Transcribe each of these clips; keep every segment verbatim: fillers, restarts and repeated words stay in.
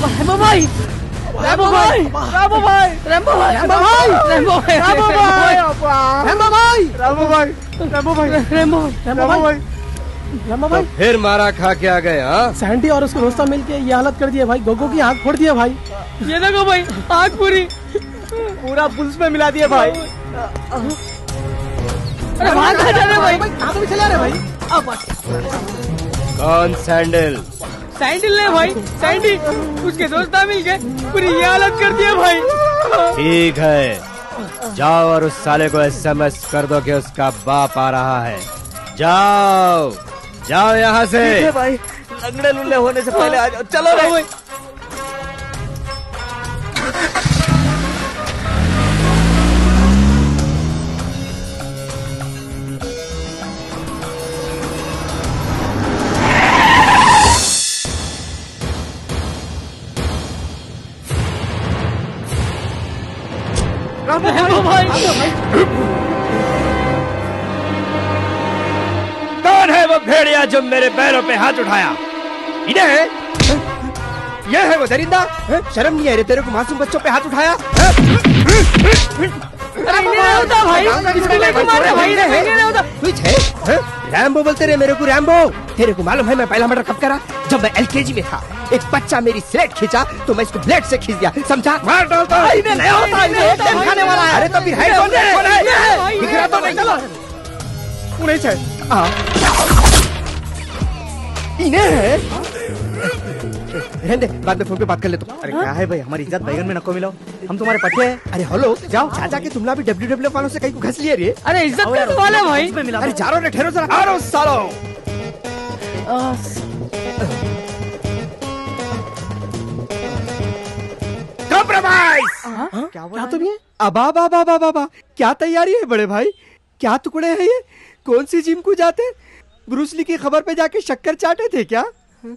Rambo भाई, Rambo भाई, Rambo भाई, रैम्बो भाई, रैम्बो भाई, रैम्बो भाई, रैम्बो भाई, रैम्बो भाई, रैम्बो भाई, रैम्बो, रैम्बो भाई, रैम्बो भाई। फिर मारा खा के आ गए? हाँ, सैंडी और उसके दोस्त मिलके ये हालत कर दिया भाई, गोगो की आंख फोड़ दिया भाई। ये देखो भाई, आंख पूरी पूरा पुलिस में मिला दिया भाई। अरे वहाँ कहाँ जा रहे भाई? कहाँ तो भी चला रहे भाई। कौन सैंडल? सैंडल ने भाई, सैंडी उसके दोस्त मिल गए, पूरी ये हालत कर दिया भाई। ठीक है, जाओ और उस साले को एसएमएस कर दो कि उसका बाप आ रहा है। जाओ जाओ यहाँ से। ठीक है भाई, लंगड़े लुल्ले होने से पहले आ जाओ। चलो रे भाई। रैम्बो भाई, कौन है वो भेड़िया जो मेरे पैरों पे हाथ उठाया? इन्हें है? ये है वो दरिंदा? शर्म नहीं है रे तेरे को मासूम बच्चों पे हाथ उठाया? अरे नहीं होता भाई, इसको लेके मारे भाई, नहीं होता। कुछ है? रैम्बो बोलते रहे मेरे को रैम्बो। तेरे को मालूम है मैं पहला मर्डर कब करा? जब मैं एलकेजी में था। एक बच्चा मेरी स्लेट खींचा तो मैं इसको ब्लेड से खींच दिया, समझा? मार डालता है। इन्हें नहीं होता, इन्हें होता खाने वाला है। अरे तो फिर है कौन है? कौन है? दिख रहा तो नहीं? चलो उन्हें से इन्हें है? रहने दे, बाद में फोन पे बात कर ले। तो अरे क्या है भाई, हमारी इज्जत बैगन में नको मिलाओ, हम तुम्हारे पट्टे हैं। अरे हेलो, जाओ चाचा के तुमला भी डब्ल्यू डब्ल्यू वालों से कहीं को घस लिए रे। अरे इज्जत करने वाले भाई। अरे जा रहा ठहरो जरा, आ रहा सालो। क्या क्या तुम ये? अबा बाबा बाबा बाबा, क्या तैयारी है बड़े भाई? क्या टुकड़े हैं ये? कौन सी जिम को जाते? ब्रूसली की खबर पे जाके शक्कर चाटे थे क्या?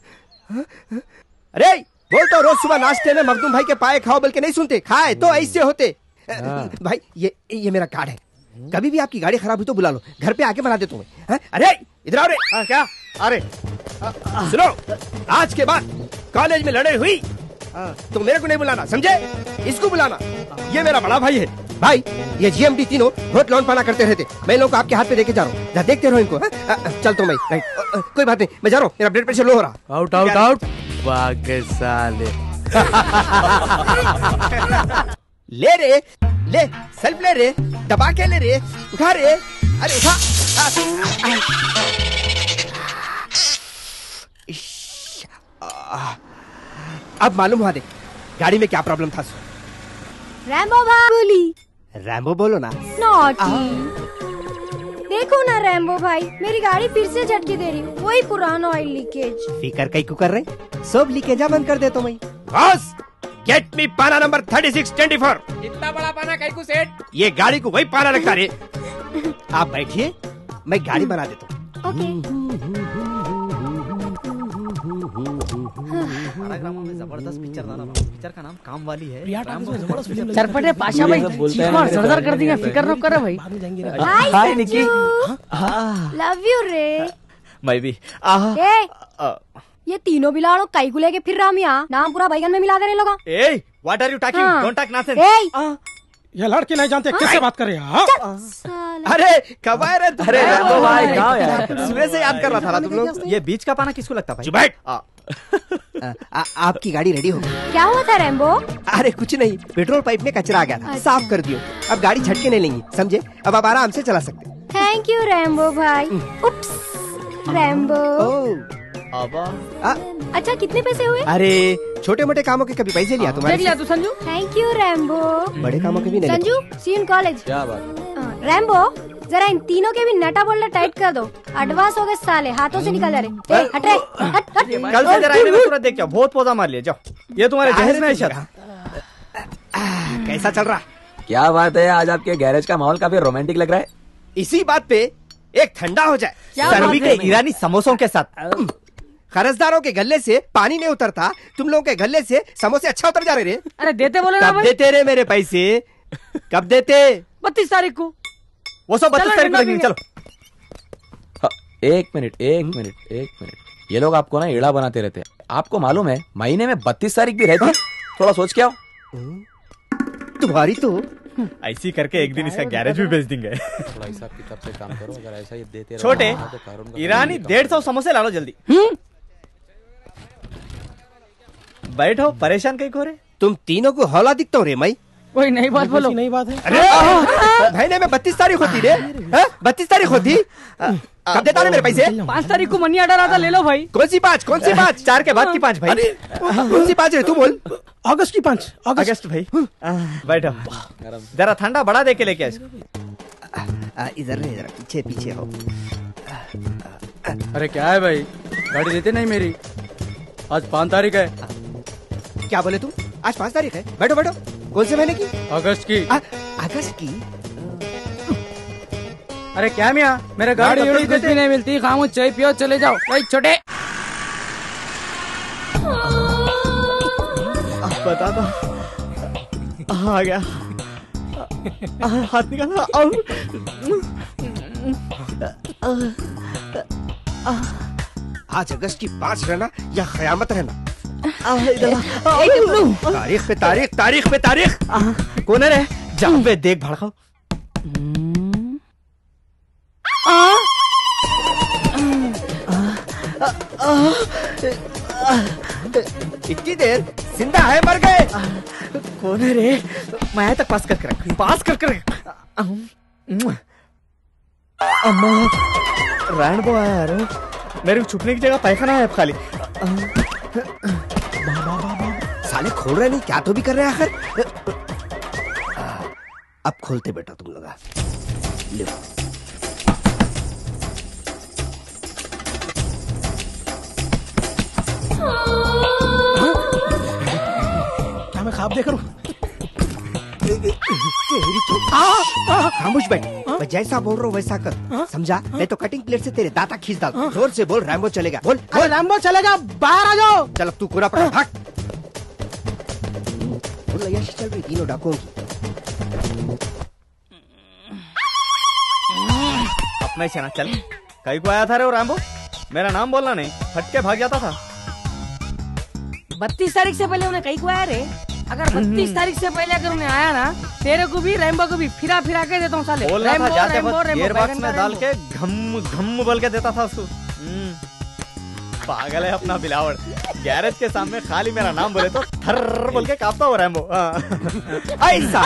अरे बोल तो रोज सुबह नाश्ते में मखदूम भाई के पाए खाओ बोल के नहीं सुनते, खाए तो ऐसे होते। भाई ये ये मेरा कार्ड है, कभी भी आपकी गाड़ी खराब हुई तो बुला लो, घर पे आके बना देता हूँ। अरे इधर आओ रे। आ, क्या? अरे सुनो, आज के बाद कॉलेज में लड़ाई हुई तो मेरे को नहीं बुलाना, समझे? इसको बुलाना। ये मेरा बड़ा भाई है। भाई ये जीएमडी तीनों बहुत लौन पाना करते रहते, मैं लोगों को आपके हाथ पे देके जा रहा हूँ, देखते रहो इनको। चल तो मैं कोई बात नहीं, मैं जा रहा हूँ, मेरा ब्लड प्रेशर लो हो रहा। आउट आउट आउट साले। ले रे, ले सेल्फ ले रे, दबा के ले रे, उठा रे, अरे उठा। अब मालूम हुआ दे गाड़ी में क्या प्रॉब्लम था। रैम्बो भाई, रैम्बो बोलो ना। नॉटी। देखो ना रैम्बो भाई, मेरी गाड़ी फिर से झटके दे रही, वही पुराना ऑयल लीकेज। फिकर कई को कर रहे, सब लीकेज बंद कर दे तो मैं। बॉस गेट मी पाना number thirty six twenty four. इतना बड़ा पाना कहीं को सेठ? ये गाड़ी को वही पाना लगता रे। आप बैठिए, मैं गाड़ी बना देता हूँ। ओके। जबरदस्त पिक्चर था ना, पिक्चर का नाम काम वाली है। चरपटे पाशा भाई सरदार कर देंगे, फिक्र न करो भाई। हाय निकी, लव यू रे। मैं भी। ये तीनों बिलाड़ो कई को लेके फिर रहा मियाँ, नाम पूरा बैगन में मिला दे रहे लोग। ए, what are you talking? Don't talk nonsense. ये लड़के नहीं जानते किससे बात कर रहे हैं? अरे कब आए रे? अरे रैम्बो भाई कहाँ यार? सुबह से याद कर रहा था ना तुम लोग। ये बीच का पाना किसको लगता भाई? चुप बैठ। आपकी गाड़ी रेडी हो गई। क्या हुआ था रैम्बो? अरे कुछ नहीं, पेट्रोल पाइप में कचरा आ गया था, साफ कर दियो। अब गाड़ी झटके नहीं लेंगी, समझे? अब आप आराम से चला सकते। थैंक यू रैम्बो भाई। Oops Rambo. अच्छा कितने पैसे हुए? अरे छोटे मोटे कामों के कभी पैसे लिया तुम्हारे? लिया तू संजू। Thank you Rambo. बड़े कामों के भी नहीं। Sanju see in college. क्या बात? रैम्बो जरा इन तीनों के भी नटा बोल्डर टाइट कर दो, एडवांस हो गए साले, हाथों से निकल जा रहे। ए, हट रे, हट हट। कल से जरा इन्हें सूरत देख, बहुत पोजा मार लिया। जाओ, ये तुम्हारे जहेज में है शायद। कैसा चल रहा? क्या बात है, आज आपके गैरेज का माहौल काफी रोमांटिक लग रहा है। इसी बात पे एक ठंडा हो जाए, सर्वी के ईरानी समोसों के साथ। खरसदारों के गले से पानी नहीं उतरता, तुम लोगों के गले से समोसे अच्छा उतर जा रहे रे। अरे देते बोले ना भाई। कब देते रे मेरे पैसे? कब देते? बत्तीस तारीख को। वो सब बत्तीस तारीख को देंगे। चलो एक मिनट एक मिनट एक मिनट, ये लोग आपको ना एड़ा बनाते रहते हैं, आपको मालूम है महीने में बत्तीस तारीख भी रहती है? थोड़ा सोच के आओ। तुम्हारी तो ऐसी करके एक दिन इसका गैरेज भी बेच देंगे। थोड़ा हिसाब किताब से काम करो, अगर ऐसा ही देते रहो। छोटे ईरानी डेढ़ सौ समोसे ला लो जल्दी। बैठो, परेशान कहीं को रे? तुम तीनों को हौला दिखता हो रे माई। कोई नई बात बोलो। नई बात है। अरे महीने में बत्तीस तारीख होती रे, बत्तीस तारीख होती। कब देता रे मेरे पैसे? पाँच तारीख को मनी ऑर्डर आता, ले लो भाई। कौन सी पाँच? कौन सी पाँच? चार के बाद की पाँच भाई। कौन सी पाँच है तू बोल? अगस्त की पाँच। अगस्त भाई। बैठो, जरा ठंडा बड़ा दे के लेके इसको। इधर रे, इधर पीछे पीछे हो। अरे क्या है भाई, गाड़ी देते नहीं मेरी? आज पाँच तारीख है। क्या बोले तुम? आज पाँच तारीख है? बैठो बैठो। कौन से महीने की? अगस्त की। आ, अगस्त की? अरे क्या मियाँ, मेरे गाड़ी गाड़ी कुछ भी नहीं मिलती, खामोश चाय पियो, चले जाओ। भाई छोटे बता दो। आ गया, हाथ निकाला। आज अगस्त की पाँच रहना या कयामत रहना? तारीख पे तारीख, तारीख पे तारीख। कौन है रे? जहाँ पे देख भड़काओ। इतनी देर जिंदा है, मर गए? कौन है रे? मैं तक पास कर कर पास कर कर अम्मा रैंडबो आया यार। मेरे छुपने की जगह पैखाना है खाली। साले खोल रहे नहीं क्या? तो भी कर रहे हैं आखिर। अब खोलते बेटा तुम लोग। ले क्या मैं ख्वाब देख रहा हूँ? खामोश बैठ। मैं जैसा बोल रहा हूँ वैसा कर, समझा? नहीं तो कटिंग प्लेट से तेरे दांता खींच डाल। जोर से बोल, रैम्बो चलेगा। बोल अरे रैम्बो चलेगा, बाहर आ जाओ। चल अब तू पूरा पकड़, भाग। बोल अय्याशी चल रही तीनों डाकुओं की। अपना ही चना चल। कहीं को आया था रे वो रैम्बो? मेरा नाम बोलना नहीं, फट के भाग जाता था। बत्तीस तारीख से पहले उन्हें कहीं को आया रे। अगर बत्तीस तारीख से पहले अगर उन्हें आया ना, तेरे को भी रैम्बो को भी फिरा फिरा के देता हूँ साले। बोलना था जाते वक्त गियर बॉक्स में डाल के घम घम बोल के देता था उसको। पागल है अपना बिलावड़। गैरेज के सामने खाली मेरा नाम बोले तो थर्र बोल के कांपता हो रैम्बो। ऐसा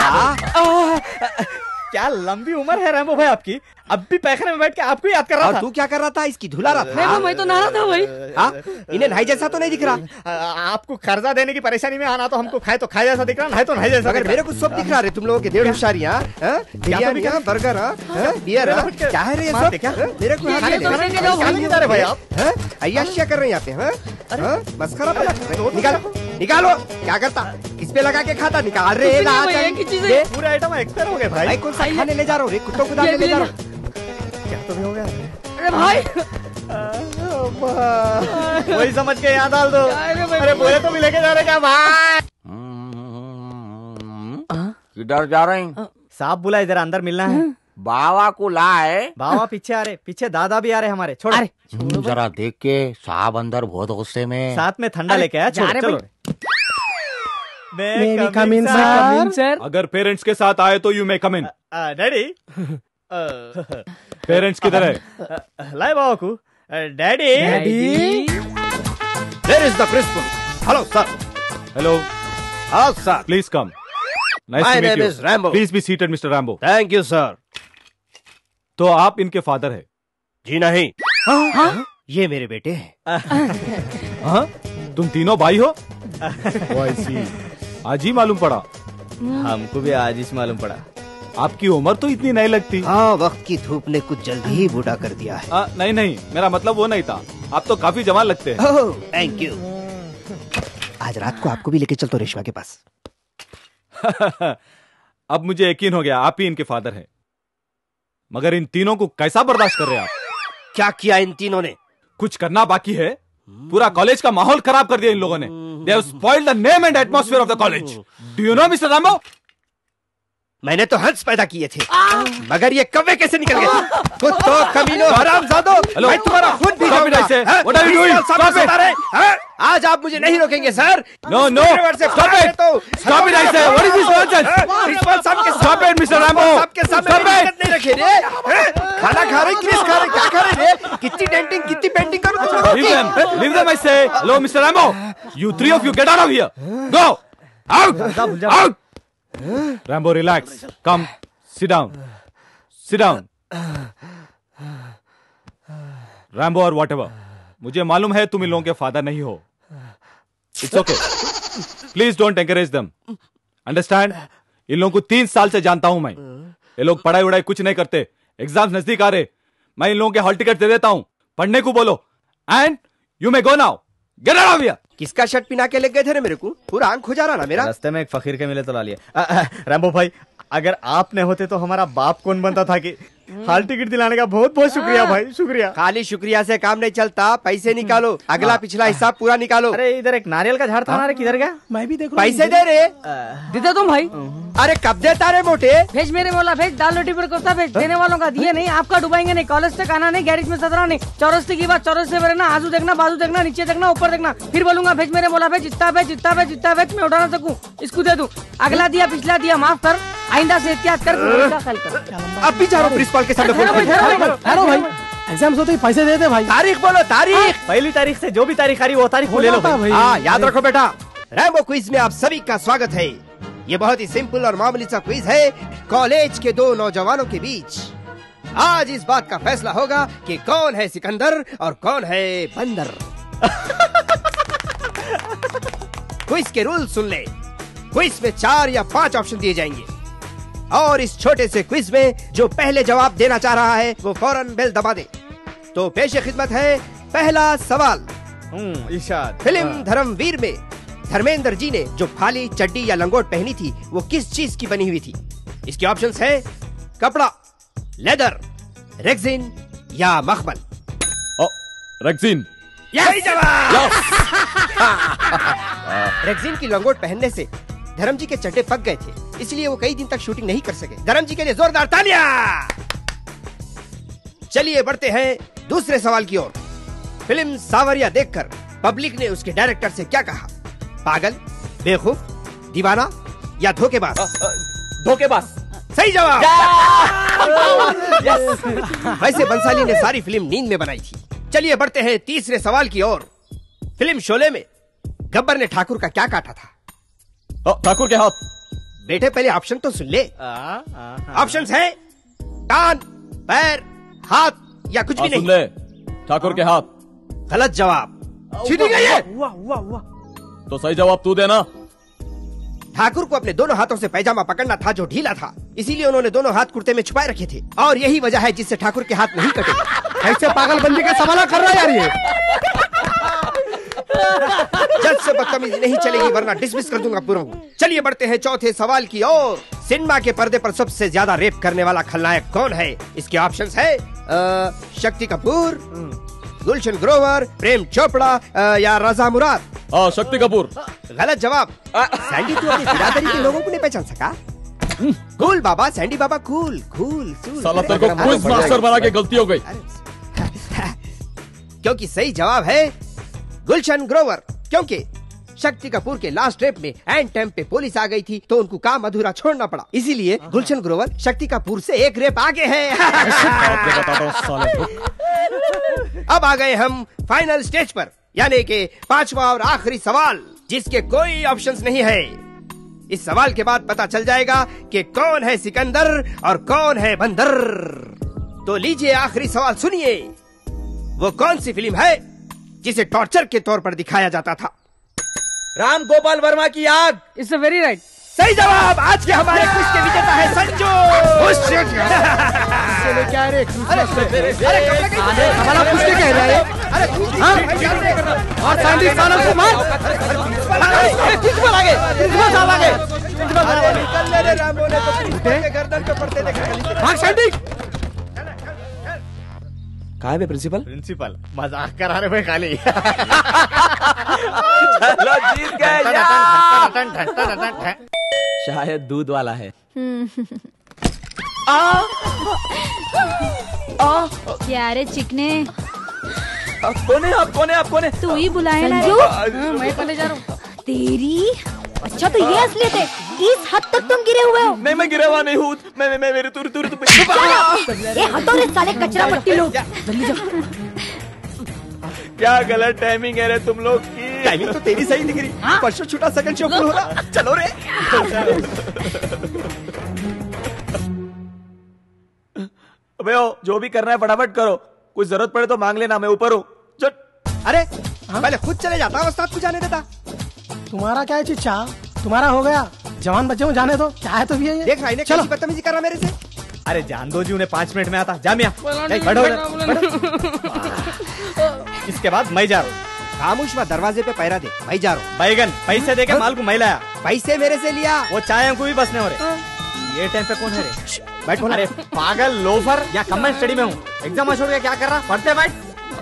क्या लंबी उम्र है रैम्बो भाई आपकी। अब भी पैखाने में बैठ के आपको याद कर रहा और था। तू क्या कर रहा था? इसकी धुला रहा था। नहीं मैं तो नहा था भाई। हाँ? इन्हें नहाई जैसा तो नहीं दिख रहा। आपको कर्जा देने की परेशानी में आना तो हमको खाए तो खाए जैसा दिख रहा, नहीं तो नहीं जैसा। मगर मेरे को सब दिख रहा है तुम लोगों के ढेर होशियारियां। बिरयानी, बर्गर, बियर, क्या है रे ये सब? क्या मेरे को भाई आप अय्याशियां कर रहे हैं यहाँ पे। मस्खरा बना निकालो निकालो। क्या करता? किस पे लगा के खाता? निकाल रे। पूरे आइटम एक्सपायर हो गए भाई। भाई कौन सा खाने ले जा रहा हूँ रे? कुत्तों को डालने ले जा रहा हूँ। क्या तो भी हो गया? अरे भाई वही समझ के यहाँ डाल दो। अरे बोले तो भी लेके जा रहे क्या भाई? किधर जा रहे हैं? साहब बुला, इधर अंदर मिलना है। बाबा को लाए। बाबा पीछे आ रहे, पीछे दादा भी आ रहे हमारे। छोड़ो जरा देख के, साहब अंदर बहुत गुस्से में। साथ में ठंडा लेके आया। छोड़ो चलो। May come in, sir? अगर पेरेंट्स के साथ आए तो you may come in. Daddy parents किधर है? लाए बाबा को। Daddy There is the principal. Hello, sir. Hello, Hello, sir. Please come. Nice My to meet name you. is Rambo. Please be seated mister Rambo. Thank you, sir. तो आप इनके father है? जी नहीं। ये मेरे बेटे हैं। हाँ? तुम तीनों भाई हो? Oh, I see. आज ही मालूम पड़ा। हमको भी आज ही मालूम पड़ा। आपकी उम्र तो इतनी नहीं लगती। हाँ, वक्त की धूप ने कुछ जल्दी ही बूढ़ा कर दिया है। आ, नहीं नहीं, मेरा मतलब वो नहीं था। आप तो काफी जवान लगते हैं। Oh, thank you. आज रात को आपको भी लेके चलता हूँ रेशमा के पास। अब मुझे यकीन हो गया आप ही इनके फादर हैं। मगर इन तीनों को कैसा बर्दाश्त कर रहे हैं आप? क्या किया इन तीनों ने? कुछ करना बाकी है। पूरा कॉलेज का माहौल खराब कर दिया इन लोगों ने। They have spoiled the name and atmosphere of the college. Do you know, mister Rambo? मैंने तो हंस पैदा किए थे, मगर ये कौवे कैसे निकल गए? कुत्तों, कमीनों, हरामजादों, मैं तुम्हारा खून पी जाऊंगा। What are you doing? Stop it! आज आज आप मुझे नहीं रोकेंगे sir. No no stop it stop it I say what is this nonsense principal साहब के स्टॉप इट मिस्टर रैम्बो आपके सामने दिक्कत नहीं रखे रे। खाना खा रहे क्रिस खा रहे क्या खा रहे रे? कितनी डेंटिंग कितनी पेंटिंग करो। Leave them leave them I say लो mister Rambo you three of you get out of here go out out Rambo relax come sit down sit down Rambo और व्हाटएवर मुझे मालूम है तुम इन लोगों के फादर नहीं हो it's okay please don't encourage them understand इन लोगों को तीन साल से जानता हूं मैं ये लोग पढ़ाई वढ़ाई कुछ नहीं करते एग्जाम्स नजदीक आ रहे मैं इन लोगों के हॉल टिकट दे देता हूं पढ़ने को बोलो and you may go now get out of here. किसका शर्ट पिना के ले गए थे रे मेरे को? पूरा आंख हो जा रहा ना मेरा। रास्ते में एक फकीर के मिले तो ला लिया। रैम्बो भाई अगर आप नहीं होते तो हमारा बाप कौन बनता था कि हाल टिकट दिलाने का बहुत बहुत शुक्रिया भाई शुक्रिया। खाली शुक्रिया से काम नहीं चलता पैसे निकालो अगला पिछला हिसाब पूरा निकालो। अरे इधर एक नारियल का झाड़ था ना रे किधर गया? मैं भी देखो पैसे दे रे। देते तुम भाई अरे कब देता रे मोटे? भेज मेरे बोला भेज दाल रोटी पर कोफ्ता भेज देने वालों का दिए नहीं आपका डुबाएंगे नहीं कॉलेज तक आना नहीं गैरेज में सदरा नहीं चौरस्ते की बात चौरस्ते पे रहना आजू देखना बाजू देखना नीचे देखना ऊपर देखना फिर बोलूंगा भेज मेरे बोला भेज जितना भेज जितना भेज जितना भेज मैं उठा ना सकूं इसको दे दूं अगला दिया पिछला दिया माफ कर आइंदा से एहतियात कर अब भी चारों प्रिंसिपल के सामने भाई एग्जाम्स होते ही पैसे देते भाई। तारीख बोलो तारीख। पहली तारीख से जो भी तारीख आ रही वो तारीख ले लो भाई। हाँ याद रखो बेटा रैम्बो क्विज में आप सभी का स्वागत है। ये बहुत ही सिंपल और मामूली सा क्विज है कॉलेज के दो नौजवानों के बीच। आज इस बात का फैसला होगा कि कौन है सिकंदर और कौन है बंदर। क्विज के रूल सुन ले। क्विज में चार या पांच ऑप्शन दिए जाएंगे और इस छोटे से क्विज में जो पहले जवाब देना चाह रहा है वो फौरन बेल दबा दे। तो पेश खिदमत है पहला सवाल। इरशाद। फिल्म धर्मवीर में धर्मेंद्र जी ने जो खाली चड्डी या लंगोट पहनी थी वो किस चीज की बनी हुई थी? इसके ऑप्शंस है कपड़ा, लेदर, रेक्सिन या मखमल। रेक्सिन। सही जवाब। रेक्सिन की लंगोट पहनने से धर्म जी के चड्डे पक गए थे इसलिए वो कई दिन तक शूटिंग नहीं कर सके। धर्म जी के लिए जोरदार तालियां। चलिए बढ़ते हैं दूसरे सवाल की ओर। फिल्म सावरिया देखकर पब्लिक ने उसके डायरेक्टर से क्या कहा? पागल, बेवकूफ, दीवाना या धोखेबाज? धोखेबाज। सही जवाब। वैसे बंसाली ने सारी फिल्म नींद में बनाई थी। चलिए बढ़ते हैं तीसरे सवाल की ओर। फिल्म शोले में गब्बर ने ठाकुर का क्या काटा था? ठाकुर के हाथ। बेटे पहले ऑप्शन तो सुन ले। ऑप्शंस है कान, पैर, हाथ या कुछ भी नहीं। सुन ले ठाकुर के हाथ। गलत जवाब। चीटिंग है ये। तो सही जवाब तू देना। ठाकुर को अपने दोनों हाथों से पैजामा पकड़ना था जो ढीला था इसीलिए उन्होंने दोनों हाथ कुर्ते में छुपाए रखे थे और यही वजह है जिससे ठाकुर के हाथ नहीं कटे। ऐसे पागलबंदी का सवाल कर रहा है यार ये। जज से बदतमीजी नहीं चलेगी वरना डिसमिस कर दूंगा पूरा। चलिए बढ़ते हैं चौथे सवाल की ओर। सिनेमा के पर्दे पर सबसे ज्यादा रेप करने वाला खलनायक कौन है? इसके ऑप्शंस है आ, शक्ति कपूर, गुलशन ग्रोवर, प्रेम चोपड़ा आ, या रजा मुराद। हाँ शक्ति कपूर। गलत जवाब। सैंडी तू अपनी बिरादरी के लोगों को नहीं पहचान सका? कूल बाबा, सैंडी बाबा कूल कूल। साला तेरे को क्विज मास्टर बना के गलती हो गई। क्योंकि सही जवाब है गुलशन ग्रोवर। क्योंकि शक्ति कपूर के लास्ट रेप में एंड टाइम पे पुलिस आ गई थी तो उनको काम अधूरा छोड़ना पड़ा इसीलिए गुलशन ग्रोवर शक्ति कपूर से एक रेप आगे है। अब आ गए हम फाइनल स्टेज पर यानी कि पांचवा और आखिरी सवाल जिसके कोई ऑप्शंस नहीं है। इस सवाल के बाद पता चल जाएगा कि कौन है सिकंदर और कौन है बंदर। तो लीजिए आखिरी सवाल सुनिए। वो कौन सी फिल्म है जिसे टॉर्चर के तौर पर दिखाया जाता था? राम गोपाल वर्मा की आग। It's very right. सही जवाब। आज के हमारे क्विज के विजेता है संजू। क्या रे हमारा कुछ कह रहा है? और सैंडी सालों से मार। निकल ले रे रामो ने तो गर्दन पे पड़ते देखा। भाग सैंडी। कहाँ है प्रिंसिपल? प्रिंसिपल मजाक करा रहे भाई खाली। चलो जीत गए। शायद दूध वाला है। क्या रे चिकने? कौन है आप? कौन है आप? कौन है? तू ही बुलाया ना रे। हाँ, मैं पहले जा रहा हूँ। तेरी अच्छा तो ये असलियत है। इस हद तक तुम गिरे हुए हो। नहीं मैं गिरा हुआ नहीं हूँ। मैं मैं मैं मेरे तुर तुर तुर ये हटो रे साले कचरा पट्टी लोग। जल्दी जाओ। क्या गलत टाइमिंग है रे तुम लोग की। टाइमिंग तो तेरी सही दिख रही। परसों छुटा सेकंड शो हो रहा। चलो रे। अबे ओ, जो भी करना है फटाफट करो। कुछ जरूरत पड़े तो मांग लेना, मैं ऊपर हूँ। चल। अरे पहले खुद चले जाता हूँ, उस्ताद को जाने देता। तुम्हारा क्या है चिच्चा? तुम्हारा हो गया। जवान बच्चे में जाने दो। क्या है तो भी है ये। देख भाई ने कैसी बदतमीजी कर रहा मेरे से। अरे जान दो जी, उन्हें पांच मिनट में आता। जा मियां। नहीं, बढ़ो बोला इधर, नहीं, बढ़ो। इसके बाद मैं जा रहा हूँ। खामोश मत, दरवाजे पे पैरा दे। भाई जा रहा हूँ। बैगन पैसे देके माल को मैं लाया। पैसे मेरे से लिया। वो चाय हमको भी बसने हो रहे। ये टाइम पे कौन है रे? बैठो ना। अरे पागल लोफर, या कमेंट स्टडी में हूँ। एग्जाम छोड़ के क्या कर रहा? पढ़ते बैठ।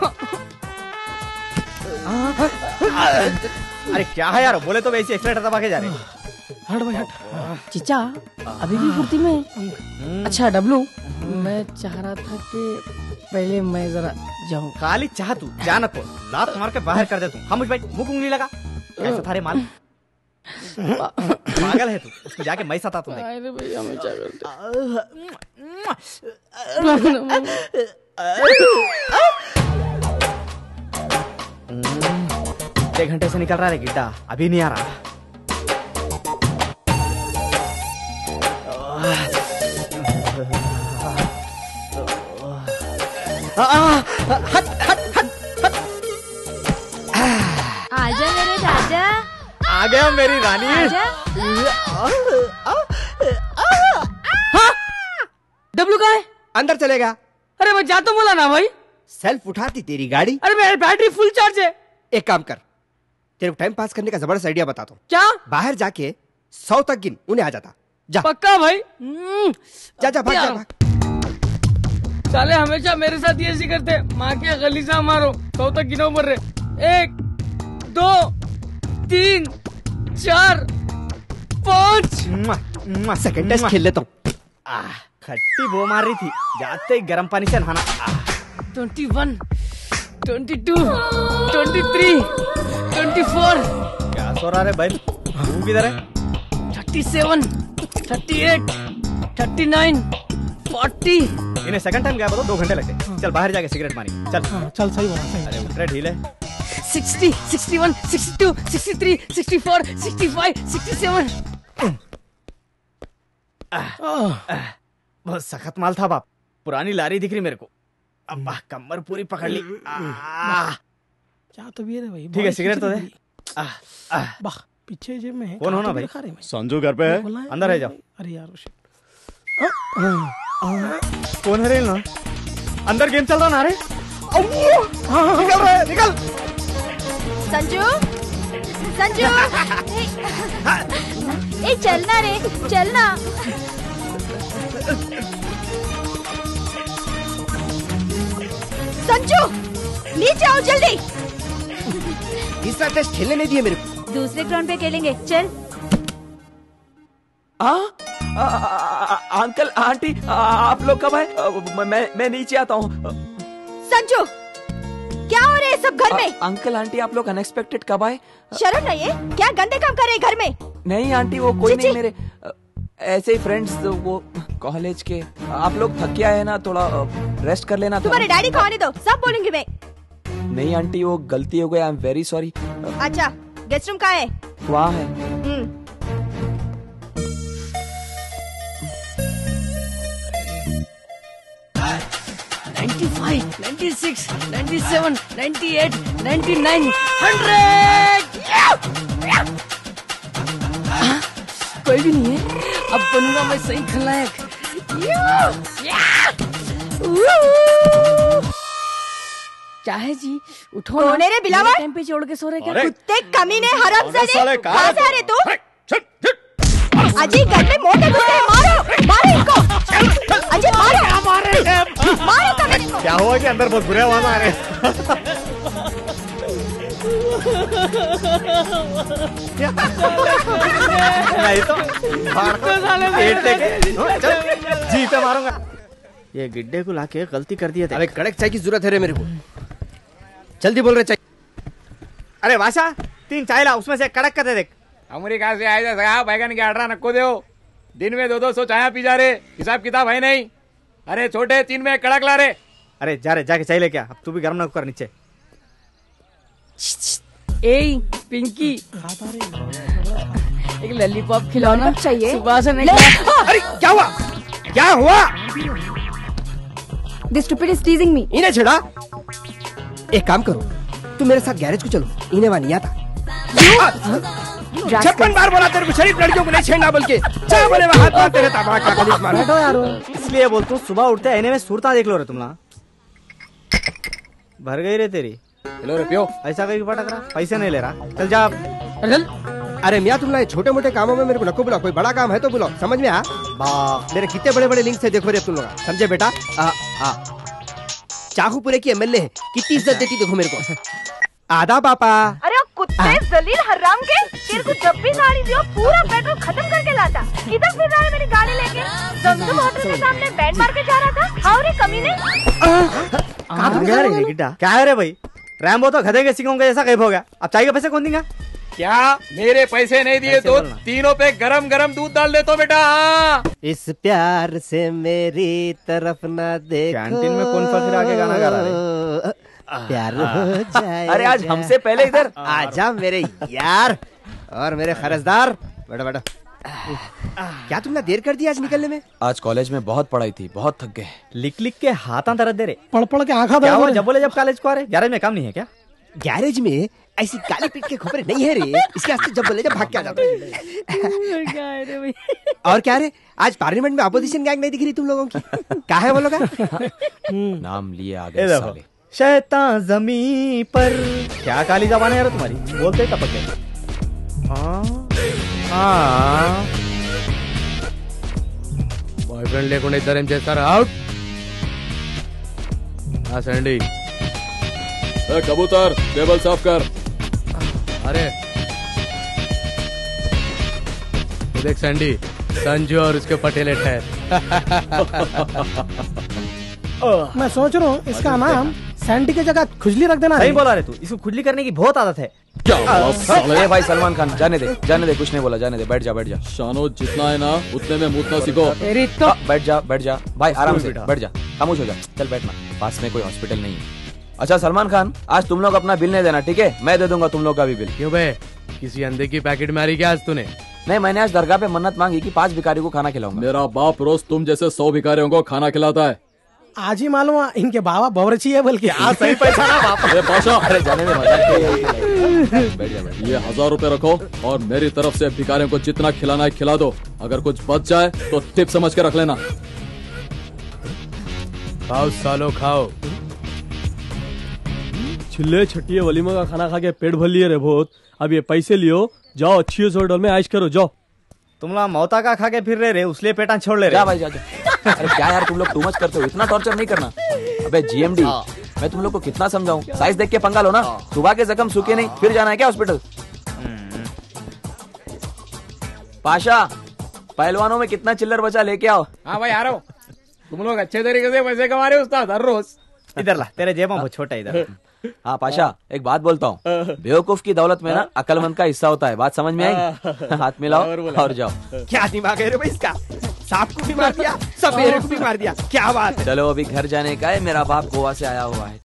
अरे क्या है यार, बोले तो वैसे एक्सीलेटर दबा के जा रहे। हट भाई हट। चिचा अभी भी फुर्ती में। अच्छा डब्लू, मैं चाह रहा था कि पहले मैं जरा जाऊँ। खाली चाह तू जाना तो लात मार के बाहर कर दे तू। हम बैठ, मुंह उंगली लगा। कैसे थारे माल? पागल है तू, उसको जाके मैं सता तूने। अरे भैया मैं क्या करते। एक घंटे से निकल रहा है गिड्डा, अभी नहीं आ रहा। हट हट हट हट। आजा मेरे राजा। आ गया मेरी रानी। आजा। डब्लू कहाँ है? अंदर चलेगा। अरे मैं जा तो बोला ना भाई। सेल्फ उठाती तेरी गाड़ी। अरे मेरी बैटरी फुल चार्ज है। एक काम कर, तेरे को टाइम पास करने का जबरदस्त आइडिया बताता हूँ। क्या? बाहर जाके सौ तक गिन, उन्हें आ जाता। जा पक्का भाई। हम्म, जा जा भाग जा भाग। साले हमेशा मेरे साथ ये ऐसी करते। माँ के गलीसा मारो। सौ तक गिनो मर रहे। एक दो तीन चार पाँच। सेकंड टेस्ट खेल लेता हूँ। खट्टी बो मार रही थी, जाते ही गर्म पानी से नहाना। Twenty one twenty two twenty three twenty four. क्या सो रहा है भाई? तू किधर है? Thirty seven thirty eight thirty nine forty. इन्हें सेकंड टाइम क्या बताओ, दो घंटे लगते। चल बाहर जाके सिगरेट मारी। चल हाँ, चल सही बोला सही। अरे उठ रहे ढीले। Sixty sixty one sixty two sixty three sixty four sixty five sixty seven. बहुत सख्त माल था बाप। पुरानी लारी दिख रही मेरे को। अब कमर पूरी पकड़ ली। क्या तो भी है भाई। ठीक है, सिगरेट तो दे। वाह पीछे जेब में है। कौन हो ना भाई? संजू घर पे है? अंदर है, जाओ। अरे यार कौन है रे ना? अंदर गेम चल रहा ना रे। निकल रहा है, निकल। संजू संजू ए चलना रे चलना। संजू नीचे आओ जल्दी। तीसरा टेस्ट खेलने नहीं दिए मेरे को। दूसरे ग्राउंड पे खेलेंगे चल। आ, आ, आ, अंकल आंटी आ, आप लोग कब आए? आ, मैं मैं नीचे आता हूँ। संजू क्या हो रहा है सब घर में? अंकल आंटी आप लोग अनएक्सपेक्टेड कब आए? शर्म नहीं है क्या? गंदे काम कर रहे घर में? नहीं आंटी वो कोई जी, नहीं, जी। मेरे आ, ऐसे ही फ्रेंड्स वो कॉलेज के। आप लोग थके आए ना, थोड़ा रेस्ट कर लेना था। तुम्हारे डैडी को आने दो, सब बोलूंगी मैं। नहीं आंटी वो गलती हो गई, आई एम वेरी सॉरी। अच्छा गेस्ट रूम कहाँ है? वहाँ है। Hmm ninety five ninety six ninety seven ninety eight ninety nine hundred. कोई भी नहीं है। अब बनूंगा मैं सही खलनायक। क्या है जी? उठो ना। कौन है रे बिलावर? मेरे टाइम पे जोड़ के सो रहे क्या? कुत्ते कमीने हरामजादे साले कहाँ कहाँ से आ रहे तू? अजी घर में मोटे कुत्ते हैं, मारो मारो इनको। अजी मारो मारो कमीने को। क्या हुआ कि अंदर बहुत बुरे आवाज आ रहे हैं? नहीं तो पेट लेके जी पे मारूंगा। ये गिड्डे को लाके गलती कर दिया। अरे कड़क चाय की जरूरत है रे मेरे को। जल्दी बोल रहे चाहिए। अरे वाशा तीन चाय ला, उसमें से कड़क कर दे देख। अमेरिका से आए थे बैगन के अठारह नक्को दो, दिन में दो दो सौ चाय पी जा रहे, हिसाब किताब है नहीं। अरे छोटे तीन में कड़क ला रे। अरे जा रे जाके चाय ले क्या, अब तू भी गर्म न कर नीचे। ए पिंकी एक लॉलीपॉप खिलौना चाहिए? सुबह से नहीं ले। खाया। अरे क्या हुआ क्या हुआ? This stupid is teasing me. इन्हें छेड़ा। एक काम करो, तुम मेरे साथ गैरेज को चलो, इन्हें वहां नहीं आता। छप्पन बार बोला तेरे को शरीफ लड़कियों को नहीं छेड़ना, बोल के चाहे बोले वहां हाथ मारते रहता है, बड़ा काकलीफ मार। बैठो यारो, इसलिए बोलता हूँ सुबह उठते आईने में सूरता देख लो रे तुम ना। भर गई रे तेरी। लो रे पियो। ऐसा कहीं पटक रहा, पैसे नहीं ले रहा, चल जा। चल। अरे मियाँ तुम ना छोटे मोटे कामों में मेरे को नको बुलाओ, कोई बड़ा काम है तो बुलाओ, समझ में आ? बाप मेरे कितने बड़े बड़े लिंक्स है देखो रे तुम लोग, समझे बेटा? आ, आ, चाहूपुरे की एमएलए है, कितनी इज्जत देती देखो मेरे को। आधा पापा। अरे वो कुत्ते जलील हराम के, तेरे को जब भी गाड़ी दियो पूरा पेट्रोल खत्म करके लाता। किधर फिर रहा है मेरी गाड़ी लेके? जमजम होटल के सामने बैंड मार के जा रहा था। हाँ रे कमीने। क्या है रे भाई? रैम्बो तो गधे के सिंगों के जैसा गायब हो गया, अब चाय के पैसे कौन देगा? क्या मेरे पैसे नहीं दिए तो तीनों पे गरम गरम दूध डाल दे तो बेटा। हाँ इस प्यार से मेरी तरफ ना देखो। कैंटीन में कौन फकीर आके गाना गा रहा है? प्यार हो जाए। अरे आज हमसे पहले इधर आजा मेरे यार और मेरे खरसदार। बैठो बैठो। क्या तुमने देर कर दी आज निकलने में? आज कॉलेज में बहुत पढ़ाई थी, बहुत थक गए। लिख लिख के हाथा दर्द दे रहे, पढ़ पढ़ के आंखा क्या हुआ दर्द। जब बोले जब कॉलेज को आ रहे? गैरेज में काम नहीं है क्या? गैरेज में ऐसी काली पीट के खोपरे नहीं है रे, इसके वास्ते जब बोले जब भाग के आ जाते। और क्या रे, आज पार्लियामेंट में अपोजिशन गैंग नहीं दिख रही तुम लोगों की? क्या है वो लोग? नाम लिए आगे साले। शैतान जमीन पर। क्या काली जबान है यार तुम्हारी, बोलते टपक गए। हाँ हाँ बॉयफ्रेंड लेకుండా ఇద్దరు ఏం చేస్తారు? అవుట్ ఆ సండి। कबूतर टेबल साफ कर। अरे देख संडी, संजू और उसके पटेले ठहर। मैं सोच रहा हूँ इसका नाम सैंडी की जगह खुजली रख देना। सही बोला रे तू, इसको खुजली करने की बहुत आदत है। अरे भाई सलमान खान जाने दे, जाने दे, कुछ नहीं बोला, जाने दे, बैठ जा बैठ जा। शानो जितना है ना उतने में मुतना सीखो। तेरी तो बैठ जा बैठ जा भाई, आराम से बैठ जा, खामोश हो जा, चल बैठना, पास में कोई हॉस्पिटल नहीं है। अच्छा सलमान खान, आज तुम लोग अपना बिल नहीं देना, ठीक है? मैं दे दूंगा तुम लोग का भी बिल। क्यों बे, किसी अंधे की पैकेट मारी क्या आज तूने? नहीं, मैंने आज दरगाह पे मन्नत मांगी कि पांच भिखारी को खाना खिलाऊंगा। मेरा बाप रोज तुम जैसे सौ भिखारियों को खाना खिलाता है। आज ही मालूम हुआ इनके बाबा बावर्ची है, बल्कि सही पहचाना बाप। अरे पाशा, अरे जाने दे, मजाक किया। बैठ जा बैठ। ये हजार रुपए रखो और मेरी तरफ से भिखारियों को जितना खिलाना है खिला दो, अगर कुछ बच जाए तो टिप समझ के रख लेना। खाओ सालो खाओ। छिल्ले छठिए वलीमा का खाना खा के पेट भर लिए रे बहुत। अब ये पैसे लियो, जाओ अच्छी होटल में ऐश करो, जाओ। तुम लोग मौता का खा के फिर रहे रे, उसलिए पेटा छोड़ ले रहे। जा भाई जा, जा। अरे क्या यार तुम लोग टू मच करते हो, इतना टॉर्चर नहीं करना। अबे जीएमडी, मैं तुम लोग को कितना समझाऊं, साइज देख के पंगा लो ना। सुबह के जख्म सूखे नहीं, फिर जाना है क्या हॉस्पिटल? पाशा, पहलवानों में कितना चिल्लर बचा लेके आओ। हाँ भाई आ रहा हूँ। तुम लोग अच्छे तरीके से पैसे कमा रहे हो उस्ताद हर रोज। इधर ला, तेरे जेब में बहुत छोटा इधर। हाँ पाशा, एक बात बोलता हूँ, बेवकूफ की दौलत में ना अक्लमंद का हिस्सा होता है, बात समझ में आई? हाथ मिलाओ और जाओ। क्या दिमाग है रे भाई इसका, सांप को भी मार दिया, सपेरे को भी मार दिया, क्या बात है। चलो अभी घर जाने का है, मेरा बाप गोवा से आया हुआ है,